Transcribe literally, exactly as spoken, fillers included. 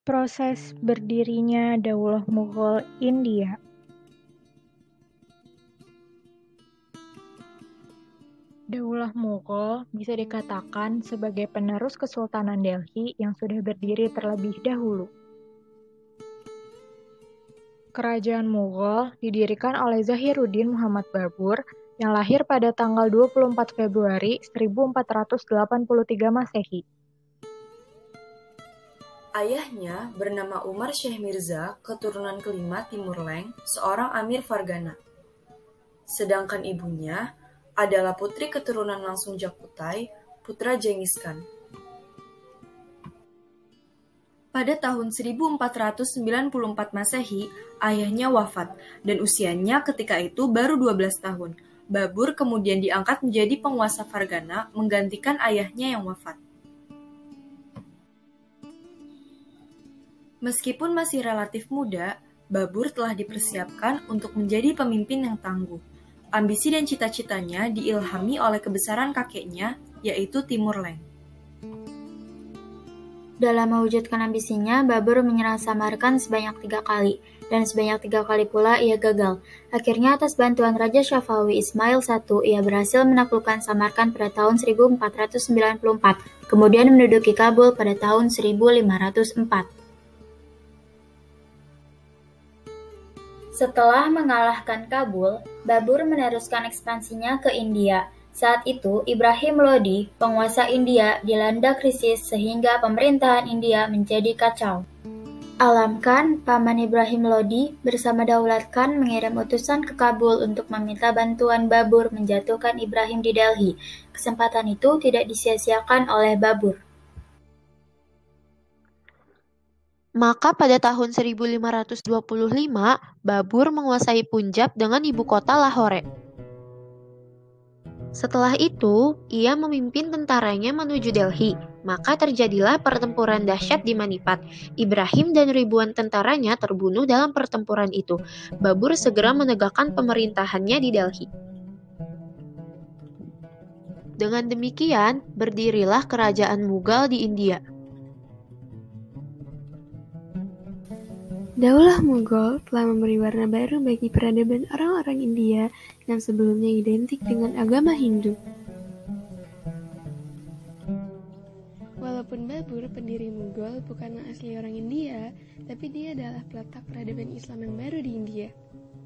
Proses berdirinya Daulah Mughal India. Daulah Mughal bisa dikatakan sebagai penerus Kesultanan Delhi yang sudah berdiri terlebih dahulu. Kerajaan Mughal didirikan oleh Zahiruddin Muhammad Babur yang lahir pada tanggal dua puluh empat Februari seribu empat ratus delapan puluh tiga Masehi. Ayahnya bernama Umar Syekh Mirza, keturunan kelima Timur Leng, seorang Amir Fargana. Sedangkan ibunya adalah putri keturunan langsung Jakutai, putra Genghis Khan. Pada tahun seribu empat ratus sembilan puluh empat Masehi, ayahnya wafat, dan usianya ketika itu baru dua belas tahun. Babur kemudian diangkat menjadi penguasa Fargana, menggantikan ayahnya yang wafat. Meskipun masih relatif muda, Babur telah dipersiapkan untuk menjadi pemimpin yang tangguh. Ambisi dan cita-citanya diilhami oleh kebesaran kakeknya, yaitu Timur Leng. Dalam mewujudkan ambisinya, Babur menyerang Samarkand sebanyak tiga kali, dan sebanyak tiga kali pula ia gagal. Akhirnya atas bantuan Raja Safawi Ismail I, ia berhasil menaklukkan Samarkand pada tahun seribu empat ratus sembilan puluh empat, kemudian menduduki Kabul pada tahun seribu lima ratus empat. Setelah mengalahkan Kabul, Babur meneruskan ekspansinya ke India. Saat itu, Ibrahim Lodi, penguasa India, dilanda krisis sehingga pemerintahan India menjadi kacau. Alam Khan, paman Ibrahim Lodi, bersama Daulat Khan mengirim utusan ke Kabul untuk meminta bantuan Babur menjatuhkan Ibrahim di Delhi. Kesempatan itu tidak disia-siakan oleh Babur. Maka pada tahun seribu lima ratus dua puluh lima, Babur menguasai Punjab dengan ibu kota Lahore. Setelah itu, ia memimpin tentaranya menuju Delhi, maka terjadilah pertempuran dahsyat di Manipat. Ibrahim dan ribuan tentaranya terbunuh dalam pertempuran itu. Babur segera menegakkan pemerintahannya di Delhi. Dengan demikian, berdirilah kerajaan Mughal di India. Daulah Mughal telah memberi warna baru bagi peradaban orang-orang India yang sebelumnya identik dengan agama Hindu. Walaupun Babur, pendiri Mughal, bukanlah asli orang India, tapi dia adalah peletak peradaban Islam yang baru di India.